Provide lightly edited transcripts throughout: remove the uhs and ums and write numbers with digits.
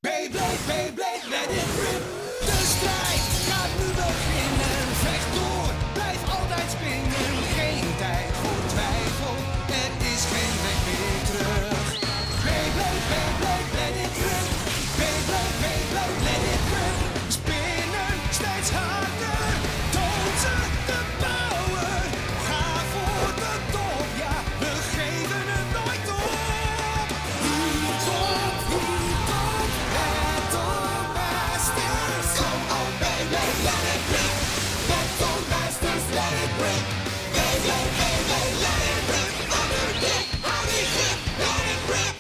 Beyblade, Beyblade, let it rip. De strijd gaat nu beginnen. Vecht door, blijf altijd spinnen. Geen tijd voor twijfel, er is geen weg meer terug. Beyblade, Beyblade, let it rip. Beyblade, Beyblade, let it rip. Spinnen steeds harder, toon ze de power. Ga voor de top, ja, we geven het nooit op. Wie top, Battle Masters. Come on, Beyblade, let it rip. Battle Masters, let it rip. Beyblade, Beyblade, let it rip. Underkick, honey grip, let it rip.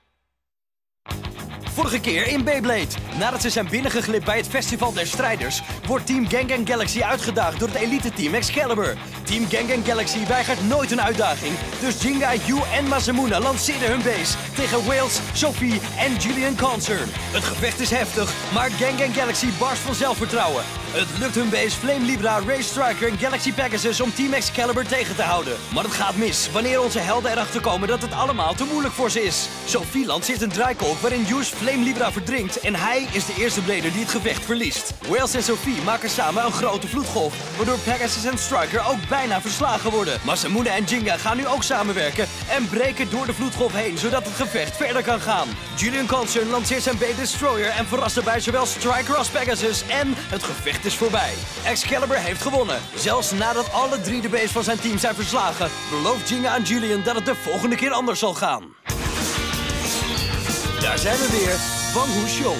Vorige keer in Beyblade. Nadat ze zijn binnengeglipt bij het Festival der Strijders, wordt Team Gang Gang Galaxy uitgedaagd door het elite-team Excalibur. Team Gang Gang Galaxy weigert nooit een uitdaging, dus Jinga, Yu en Masamune lanceerden hun base tegen Wales, Sophie en Julian Concern. Het gevecht is heftig, maar Gang Gang Galaxy barst van zelfvertrouwen. Het lukt hun base Flame Libra, Ray Striker en Galaxy Pegasus om Team Excalibur tegen te houden. Maar het gaat mis wanneer onze helden erachter komen dat het allemaal te moeilijk voor ze is. Sophie lanceert een draaikolk waarin Yu's Flame Libra verdrinkt en hij is de eerste blader die het gevecht verliest. Wales en Sophie maken samen een grote vloedgolf, waardoor Pegasus en Striker ook bijna verslagen worden. Masamune en Jinga gaan nu ook samenwerken en breken door de vloedgolf heen, zodat het gevecht verder kan gaan. Julian Concern lanceert zijn B-Destroyer en verrast daarbij zowel Striker als Pegasus en het gevecht is voorbij. Excalibur heeft gewonnen. Zelfs nadat alle drie de base van zijn team zijn verslagen, belooft Jinga aan Julian dat het de volgende keer anders zal gaan. Daar zijn we weer, van Hushong.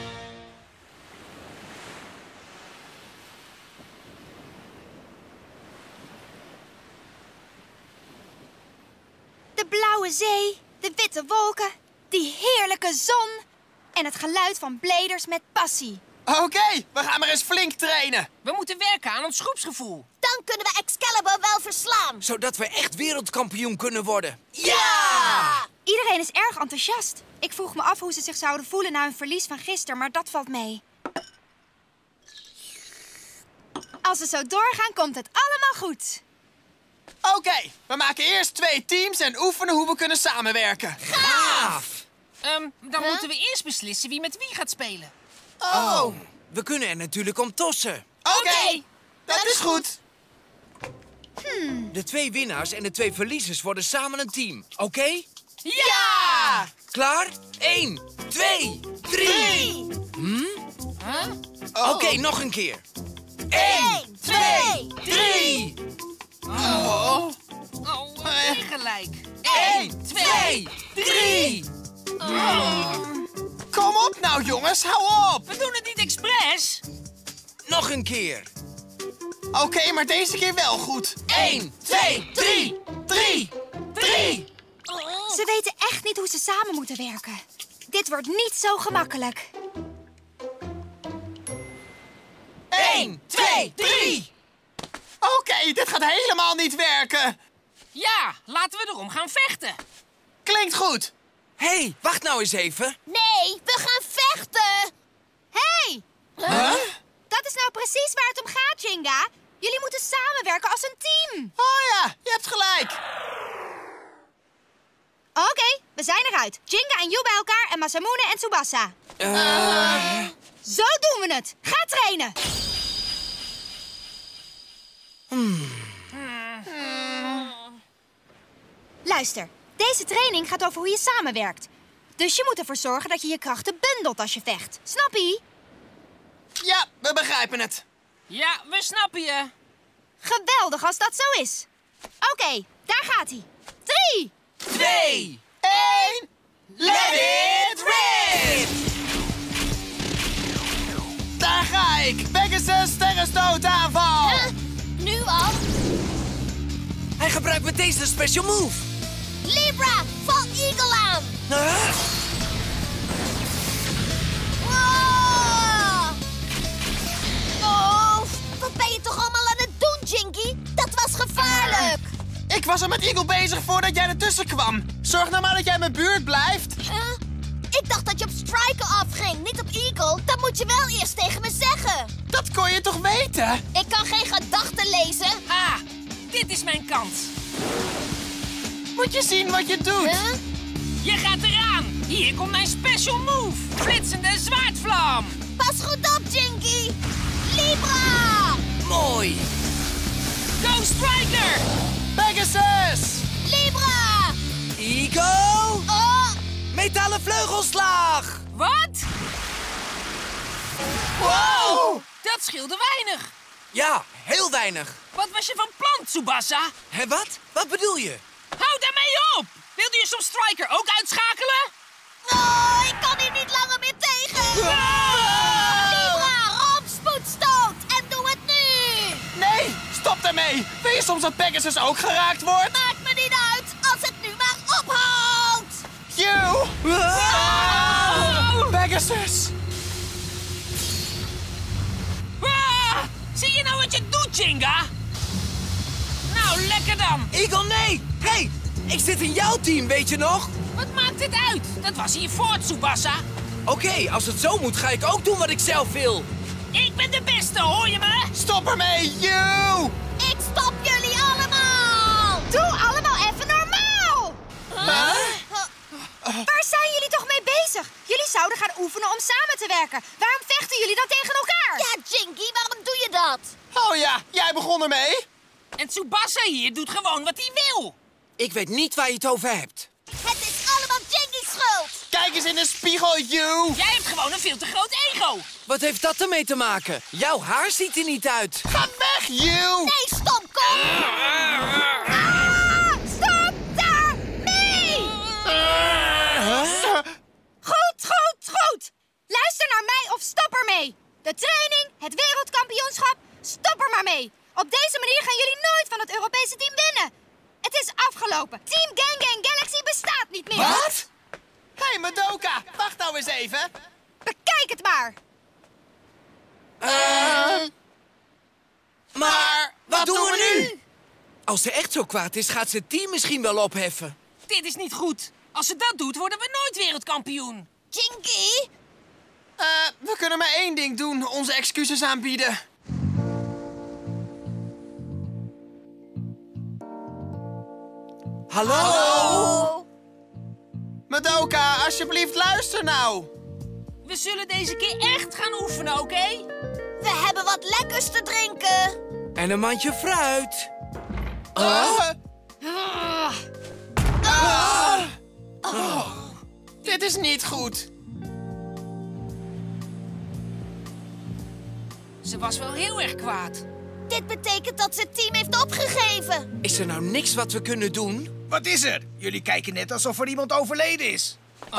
De blauwe zee, de witte wolken, die heerlijke zon en het geluid van bladers met passie. Oké, we gaan maar eens flink trainen. We moeten werken aan ons groepsgevoel. Dan kunnen we Excalibur wel verslaan. Zodat we echt wereldkampioen kunnen worden. Ja! Iedereen is erg enthousiast. Ik vroeg me af hoe ze zich zouden voelen na hun verlies van gisteren, maar dat valt mee. Als we zo doorgaan, komt het allemaal goed. Oké, we maken eerst 2 teams en oefenen hoe we kunnen samenwerken. Gaaf! Dan moeten we eerst beslissen wie met wie gaat spelen. Oh, We kunnen er natuurlijk om tossen. oké. Dat is goed. De 2 winnaars en de 2 verliezers worden samen een team. Oké? Ja! Klaar? 1, 2, 3. Oké, nog een keer. 1, 2, 3. Oh, tegelijk. 1, 2, 3. Kom op nou, jongens, hou op. We doen het niet expres. Nog een keer. Oké, maar deze keer wel goed. 1, 2, 3. 3. 3. Ze weten echt niet hoe ze samen moeten werken. Dit wordt niet zo gemakkelijk. 1, 2, 3. Oké, dit gaat helemaal niet werken. Ja, laten we erom gaan vechten. Klinkt goed. Hé, wacht nou eens even. Nee, we gaan vechten. Hey! Huh? Dat is nou precies waar het om gaat, Jinga. Jullie moeten samenwerken als een team. Oh ja, je hebt gelijk. Oké, we zijn eruit. Jinga en Yu bij elkaar en Masamune en Tsubasa. Zo doen we het. Ga trainen. Luister, deze training gaat over hoe je samenwerkt. Dus je moet ervoor zorgen dat je je krachten bundelt als je vecht. Snap je? Ja, we begrijpen het. Ja, we snappen je. Geweldig als dat zo is. Oké, daar gaat hij. 3, 2. 1, let it rip! Daar ga ik. Pegasus sterrenstoot aanval. Nu al. Hij gebruikt meteen zijn special move. Libra, val Eagle aan. Huh? Wow. Oh, wat ben je toch allemaal aan het doen, Jinky? Dat was gevaarlijk. Ik was er met Eagle bezig voordat jij ertussen kwam. Zorg nou maar dat jij in mijn buurt blijft. Ik dacht dat je op Striker afging, niet op Eagle. Dat moet je wel eerst tegen me zeggen. Dat kon je toch weten? Ik kan geen gedachten lezen. Ah, dit is mijn kans. Moet je zien wat je doet. Huh? Je gaat eraan. Hier komt mijn special move. Flitsende zwaardvlam. Pas goed op, Jinky. Libra! Mooi. Go Striker. Pegasus! Libra! Eagle. Oh! Metalen vleugelslag. Wat? Wow! Dat scheelde weinig. Ja, heel weinig. Wat was je van plan, Tsubasa? Hé, wat? Wat bedoel je? Hou daarmee op! Wilde je soms Striker ook uitschakelen? Oh, ik kan hier niet langer meer tegen. Libra, rampspoedstoot. En doe het nu. Nee, stop daarmee! Weet je soms dat Pegasus ook geraakt wordt? Maakt me niet uit als het nu maar ophoudt. You! Oh! Pegasus! Ah! Zie je nou wat je doet, Jinga? Nou, lekker dan. Eagle, nee! Hé, ik zit in jouw team, weet je nog? Wat maakt dit uit? Dat was hiervoor, Tsubasa. Oké, als het zo moet, ga ik ook doen wat ik zelf wil. Ik ben de beste, hoor je me? Stop ermee, you! Ik stop jullie allemaal. Doe allemaal even normaal! Waar zijn jullie toch mee bezig? Jullie zouden gaan oefenen om samen te werken. Waarom vechten jullie dan tegen elkaar? Ja, Jinky, waarom doe je dat? Oh ja, jij begon ermee? En Tsubasa hier doet gewoon wat hij wil. Ik weet niet waar je het over hebt. Het is allemaal Jinky's schuld. Kijk eens in de spiegel, you! Jij hebt gewoon een veel te groot ego. Wat heeft dat ermee te maken? Jouw haar ziet er niet uit. Ga weg, you! Nee, stomkop. Stop daarmee! Goed! Luister naar mij of stop ermee! De training, het wereldkampioenschap, stop er maar mee! Op deze manier gaan jullie nooit van het Europese team winnen! Het is afgelopen! Team Gang Gang Galaxy bestaat niet meer! Wat? Hé, hey, Madoka, wacht nou eens even. Bekijk het maar! Maar wat doen we nu? Als ze echt zo kwaad is, gaat ze het team misschien wel opheffen. Dit is niet goed. Als ze dat doet, worden we nooit wereldkampioen. Jinky? We kunnen maar één ding doen, onze excuses aanbieden. Hallo? Madoka, alsjeblieft luister nou. We zullen deze keer echt gaan oefenen, oké? We hebben wat lekkers te drinken. En een mandje fruit. Dit is niet goed. Ze was wel heel erg kwaad. Dit betekent dat ze het team heeft opgegeven. Is er nou niks wat we kunnen doen? Wat is er? Jullie kijken net alsof er iemand overleden is.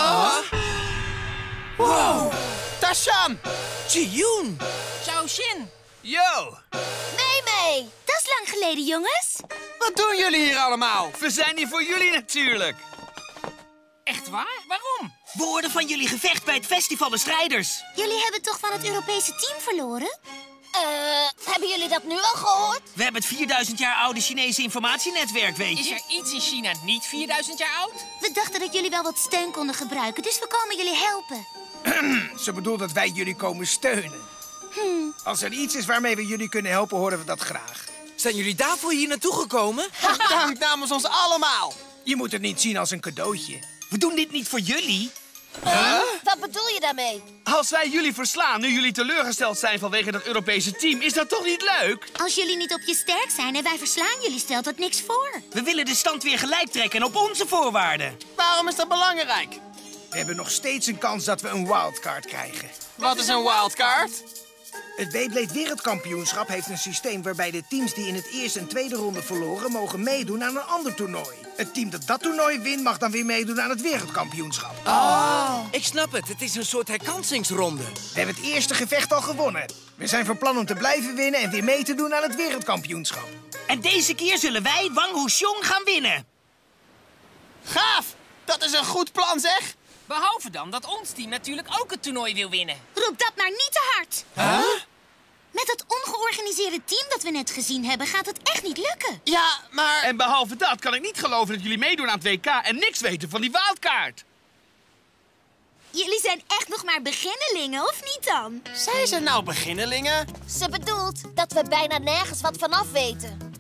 Wow. Tashan! Ji-yoon! Zhao Xin. Yo, Nee. Dat is lang geleden, jongens. Wat doen jullie hier allemaal? we zijn hier voor jullie natuurlijk. Echt waar? Waarom? We hoorden van jullie gevecht bij het Festival de Strijders. Jullie hebben toch van het Europese team verloren? Hebben jullie dat nu al gehoord? We hebben het 4000 jaar oude Chinese informatienetwerk, weet Is je. er iets in China niet 4000 jaar oud? We dachten dat jullie wel wat steun konden gebruiken, dus we komen jullie helpen. Ze bedoelt dat wij jullie komen steunen. Als er iets is waarmee we jullie kunnen helpen, horen we dat graag. Zijn jullie daarvoor hier naartoe gekomen? Dank namens ons allemaal. Je moet het niet zien als een cadeautje. We doen dit niet voor jullie. Wat bedoel je daarmee? Als wij jullie verslaan nu jullie teleurgesteld zijn vanwege dat Europese team, is dat toch niet leuk? Als jullie niet op je sterk zijn en wij verslaan jullie, stelt dat niks voor. We willen de stand weer gelijk trekken en op onze voorwaarden. Waarom is dat belangrijk? We hebben nog steeds een kans dat we een wildcard krijgen. Wat is een wildcard? Het Beyblade Wereldkampioenschap heeft een systeem waarbij de teams die in het eerste en tweede ronde verloren mogen meedoen aan een ander toernooi. Het team dat toernooi wint mag dan weer meedoen aan het wereldkampioenschap. Ik snap het, het is een soort herkansingsronde. We hebben het eerste gevecht al gewonnen. We zijn van plan om te blijven winnen en weer mee te doen aan het wereldkampioenschap. En deze keer zullen wij Wang Wuxiong gaan winnen. Gaaf! Dat is een goed plan, zeg. Behalve dan dat ons team natuurlijk ook het toernooi wil winnen. Roep dat maar niet te hard. Met het ongeorganiseerde team dat we net gezien hebben, gaat het echt niet lukken. Ja, maar... En behalve dat kan ik niet geloven dat jullie meedoen aan het WK en niks weten van die wildkaart. Jullie zijn echt nog maar beginnelingen, of niet dan? Zijn ze nou beginnelingen? Ze bedoelt dat we bijna nergens wat vanaf weten.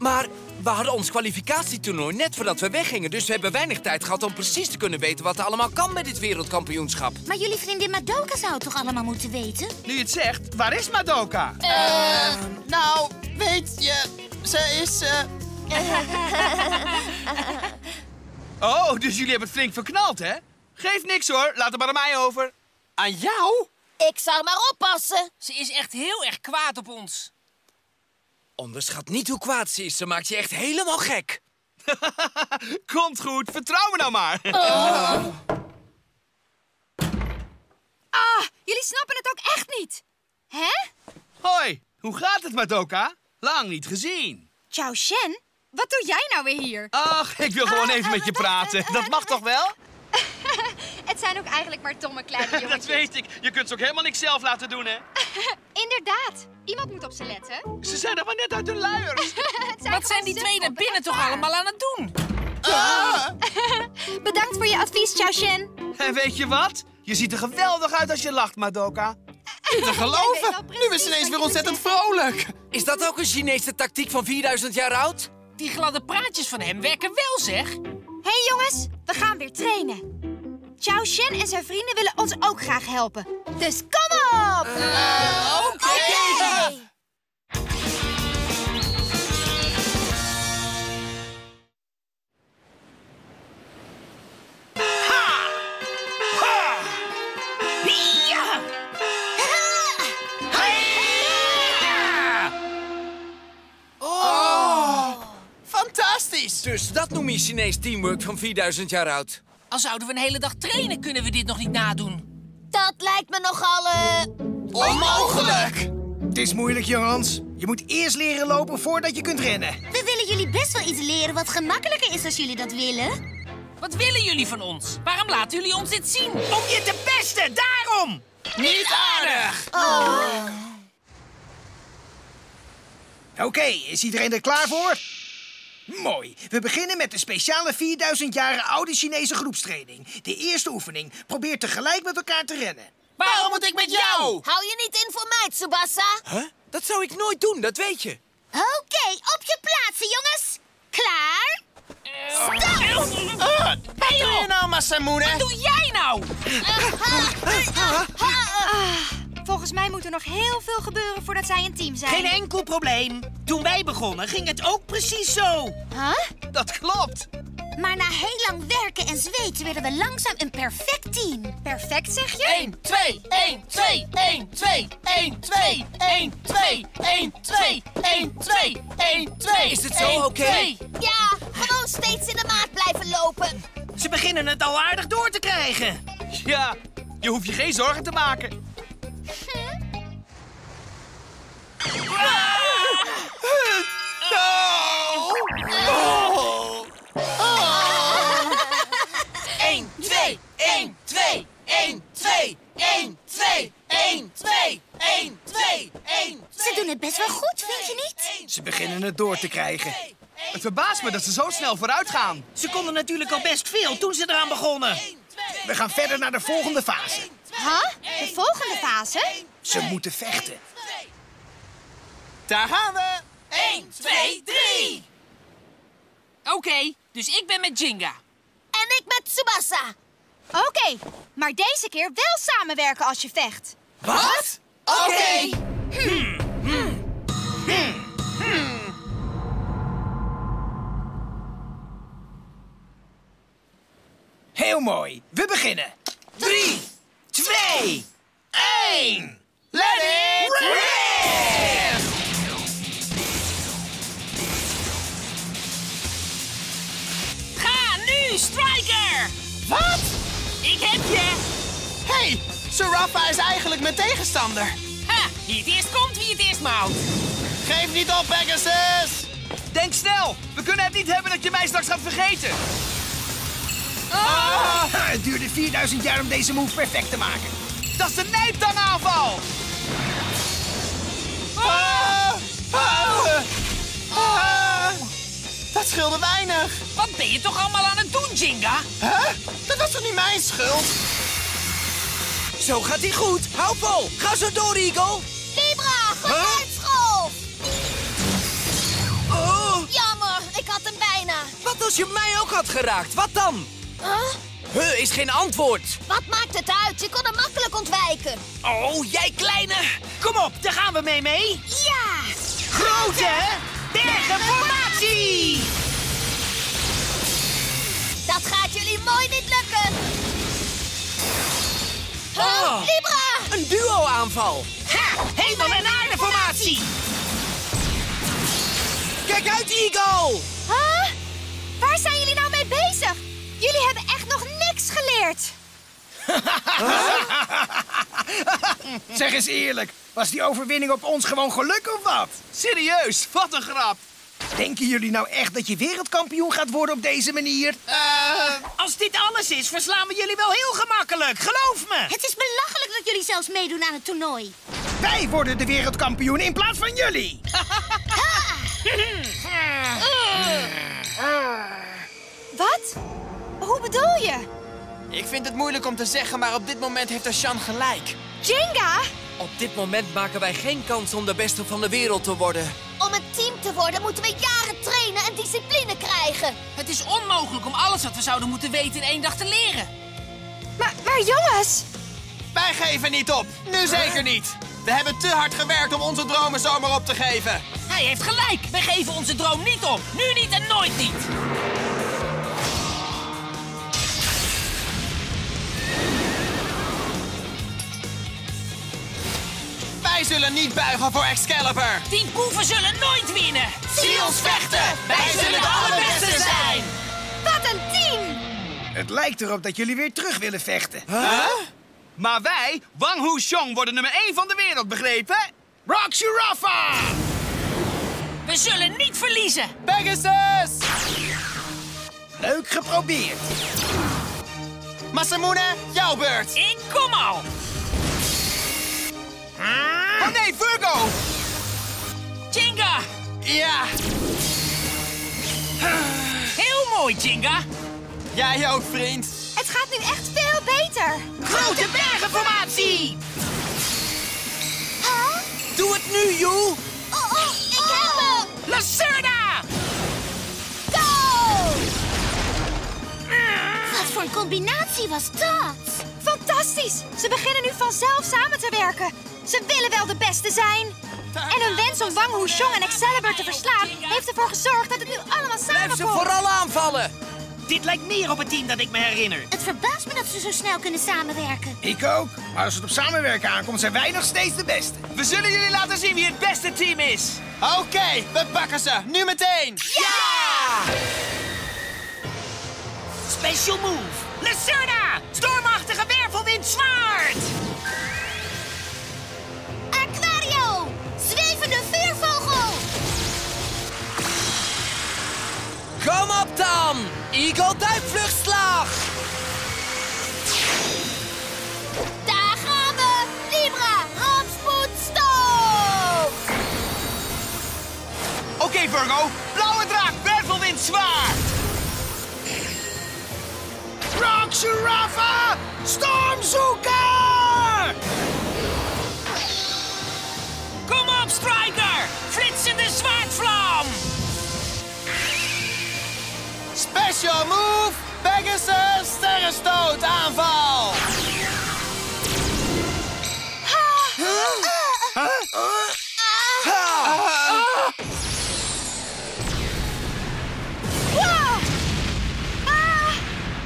Maar we hadden ons kwalificatietoernooi net voordat we weggingen. Dus we hebben weinig tijd gehad om precies te kunnen weten wat er allemaal kan bij dit wereldkampioenschap. Maar jullie vriendin Madoka zou het toch allemaal moeten weten? Nu je het zegt, waar is Madoka? Nou, weet je, ze is... Oh, dus jullie hebben het flink verknald, hè? Geeft niks hoor, laat het maar aan mij over. Aan jou? Ik zou maar oppassen. Ze is echt heel erg kwaad op ons. Onderschat niet hoe kwaad ze is. Ze maakt je echt helemaal gek. Komt goed, vertrouw me nou maar. Ah, jullie snappen het ook echt niet. Hè? Hoi, hoe gaat het, Madoka? Lang niet gezien. Chao Shen? Wat doe jij nou weer hier? Ach, ik wil gewoon even met je praten. Dat mag toch wel? Het zijn ook eigenlijk maar domme kleine jongetjes. Dat weet ik. Je kunt ze ook helemaal niks zelf laten doen, hè? Inderdaad. Iemand moet op ze letten. Ze zijn er maar net uit hun luiers. Wat zijn die twee naar binnen toch allemaal aan het doen? Bedankt voor je advies, Chao Shen. En weet je wat? Je ziet er geweldig uit als je lacht, Madoka. Niet te geloven. Nu is ze ineens weer ontzettend vrolijk. Is dat ook een Chinese tactiek van 4000 jaar oud? Die gladde praatjes van hem werken wel, zeg. Hé jongens, we gaan weer trainen. Chao Shen en zijn vrienden willen ons ook graag helpen. Dus kom op! Oké. Fantastisch. Dus dat noem je Chinees teamwork van 4000 jaar oud. Al zouden we een hele dag trainen, kunnen we dit nog niet nadoen. Dat lijkt me nogal, Onmogelijk. Het is moeilijk, jongens. Je moet eerst leren lopen voordat je kunt rennen. We willen jullie best wel iets leren wat gemakkelijker is als jullie dat willen. Wat willen jullie van ons? Waarom laten jullie ons dit zien? Om je te pesten, daarom! Niet aardig. Oké, is iedereen er klaar voor? Mooi. We beginnen met de speciale 4000 jaar oude Chinese groepstraining. De eerste oefening. Probeer tegelijk met elkaar te rennen. Waarom moet ik met jou? Hou je niet in voor mij, Tsubasa? Huh? Dat zou ik nooit doen, dat weet je. Oké, op je plaatsen, jongens. Klaar? Wat doe je nou, Masamune? Wat doe jij nou? Volgens mij moet er nog heel veel gebeuren voordat zij een team zijn. Geen enkel probleem. Toen wij begonnen ging het ook precies zo. Huh? Dat klopt. Maar na heel lang werken en zweten werden we langzaam een perfect team. Perfect, zeg je? 1, 2, 1, 2, 1, 2, 1, 2, 1, 2, 1, 2, 1, 2, 1, 2. Is het zo oké? Ja, gewoon steeds in de maat blijven lopen. Ze beginnen het al aardig door te krijgen. Ja, je hoeft je geen zorgen te maken. Eén, twee, 1, 2, 1, 2, 1, 2, 1, 2, 1, 2, 1. Ze doen het best wel goed, vind je niet? Ze beginnen het door te krijgen. Het verbaast me dat ze zo snel vooruit gaan. Ze konden natuurlijk al best veel toen ze eraan begonnen. We gaan verder naar de volgende fase. Huh? De volgende fase? Ze moeten vechten. Daar gaan we. 1, 2, 3. Oké, dus ik ben met Jinga. En ik met Tsubasa. Oké, maar deze keer wel samenwerken als je vecht. Wat? Oké. Heel mooi. We beginnen. 3, 2, 1. Let it rip! Ga nu, Striker! Wat? Ik heb je! Hey, Sarappa is eigenlijk mijn tegenstander. Ha, wie het eerst komt, wie het eerst maalt. Geef niet op, Pegasus! Denk snel. We kunnen het niet hebben dat je mij straks gaat vergeten. Het duurde 4000 jaar om deze move perfect te maken. Dat is de Nijptang-aanval. Dat scheelde weinig. Wat ben je toch allemaal aan het doen, Jinga? Huh? Dat was toch niet mijn schuld? Zo gaat hij goed. Hou vol. Ga zo door, Eagle. Libra, geluidsgolf. Oh. Ja, Wat als je mij ook had geraakt? Wat dan? Huh? Is geen antwoord. Wat maakt het uit? Je kon hem makkelijk ontwijken. Oh, jij kleine. Kom op, daar gaan we mee. Ja! Grote bergenformatie! Dat gaat jullie mooi niet lukken. Oh. Libra! Een duo-aanval. Ha! Hemel- en aardeformatie! Kijk uit, Eagle! Huh? Waar zijn jullie nou mee bezig? Jullie hebben echt nog niks geleerd. Zeg eens eerlijk, was die overwinning op ons gewoon geluk of wat? Serieus, wat een grap. Denken jullie nou echt dat je wereldkampioen gaat worden op deze manier? Als dit alles is, verslaan we jullie wel heel gemakkelijk. Geloof me. Het is belachelijk dat jullie zelfs meedoen aan het toernooi. Wij worden de wereldkampioen in plaats van jullie. Wat? Hoe bedoel je? Ik vind het moeilijk om te zeggen, maar op dit moment heeft Ashan gelijk. Jenga? Op dit moment maken wij geen kans om de beste van de wereld te worden. Om een team te worden moeten we jaren trainen en discipline krijgen. Het is onmogelijk om alles wat we zouden moeten weten in 1 dag te leren. Maar jongens! Wij geven niet op. Nu zeker niet. We hebben te hard gewerkt om onze dromen zomaar op te geven. Hij heeft gelijk. We geven onze droom niet op. Nu niet en nooit niet. Wij zullen niet buigen voor Excalibur. Team Koeven zullen nooit winnen. Zie ons vechten. Wij zullen de allerbeste zijn. Wat een team! Het lijkt erop dat jullie weer terug willen vechten. Maar wij, Wang Hushong, worden nummer 1 van de wereld, begrepen? Rock Shurafa! We zullen niet verliezen. Pegasus! Leuk geprobeerd. Masamune, jouw beurt. Ik kom al. Oh nee, Virgo! Jenga. Ja, Heel mooi, Jenga. jij ook, vriend. Het gaat nu echt veel beter. Grote bergenformatie! Doe het nu, Yu! Oh, ik heb hem! Lacerda! Go! Wat voor een combinatie was dat? Fantastisch! Ze beginnen nu vanzelf samen te werken. Ze willen wel de beste zijn. En hun wens om Wang Hushong en Excalibur te verslaan heeft ervoor gezorgd dat het nu allemaal Blijf ze samenkomt. vooral aanvallen! Dit lijkt meer op het team dat ik me herinner. Het verbaast me dat ze zo snel kunnen samenwerken. Ik ook. Maar als het op samenwerken aankomt, zijn wij nog steeds de beste. We zullen jullie laten zien wie het beste team is. Oké, we pakken ze. Nu meteen. Ja! Special move. Lacerda! Stormachtige wervelwind zwaard! Aquario! Zwevende veervogel! Kom op dan! Eagle duikvluchtslag! Daar gaan we! Libra, rampspoedstoot! Oké, Virgo. Blauwe draak, wervelwind, zwaard. Rock Shurafa! Stormzoeker! Kom op, Striker. Flitsende zwaardvlam. Special move, Pegasus, sterrenstoot, aanval. Wow! Ah!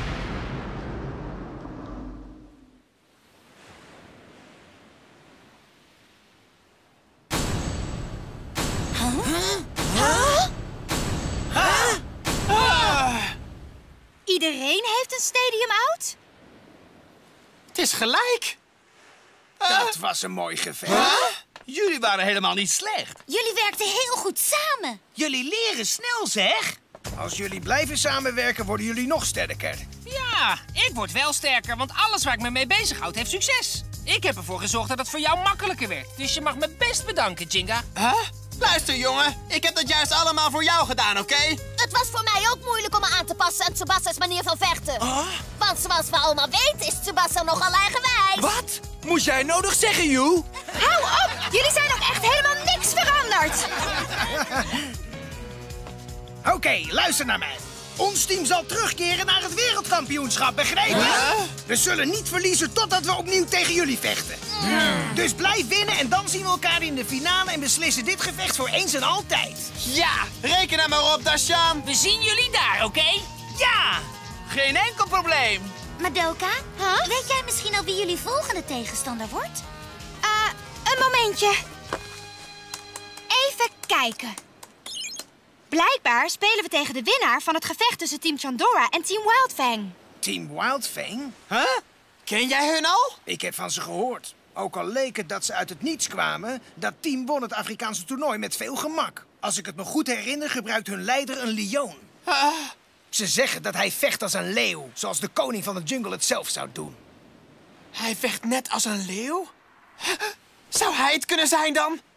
Iedereen heeft een stadium out? Het is gelijk. Dat was een mooi gevecht. Jullie waren helemaal niet slecht. Jullie werkten heel goed samen. Jullie leren snel, zeg. Als jullie blijven samenwerken, worden jullie nog sterker. Ja, ik word wel sterker, want alles waar ik me mee bezighoud heeft succes. Ik heb ervoor gezorgd dat het voor jou makkelijker werd. Dus je mag me best bedanken, Jenga. Luister, jongen. Ik heb dat juist allemaal voor jou gedaan, oké? Het was voor mij ook moeilijk om me aan te passen aan Tsubasa's manier van vechten. Want zoals we allemaal weten is Tsubasa nogal eigenwijs. Wat? Moest jij nodig zeggen, Yu? Hou op! Jullie zijn nog echt helemaal niks veranderd. Oké, luister naar mij. Ons team zal terugkeren naar het wereldkampioenschap, begrepen? We zullen niet verliezen totdat we opnieuw tegen jullie vechten. Dus blijf winnen en dan zien we elkaar in de finale en beslissen dit gevecht voor eens en altijd. Ja, reken er maar op, Darshan. We zien jullie daar, oké? Ja! Geen enkel probleem. Madoka, weet jij misschien al wie jullie volgende tegenstander wordt? Een momentje. Even kijken. Blijkbaar spelen we tegen de winnaar van het gevecht tussen Team Chandora en Team Wildfang. Team Wildfang? Huh? Ken jij hun al? Ik heb van ze gehoord. Ook al leek het dat ze uit het niets kwamen, dat team won het Afrikaanse toernooi met veel gemak. Als ik het me goed herinner, gebruikt hun leider een lioen. Ze zeggen dat hij vecht als een leeuw, zoals de koning van de jungle het zelf zou doen. Hij vecht net als een leeuw? Zou hij het kunnen zijn dan?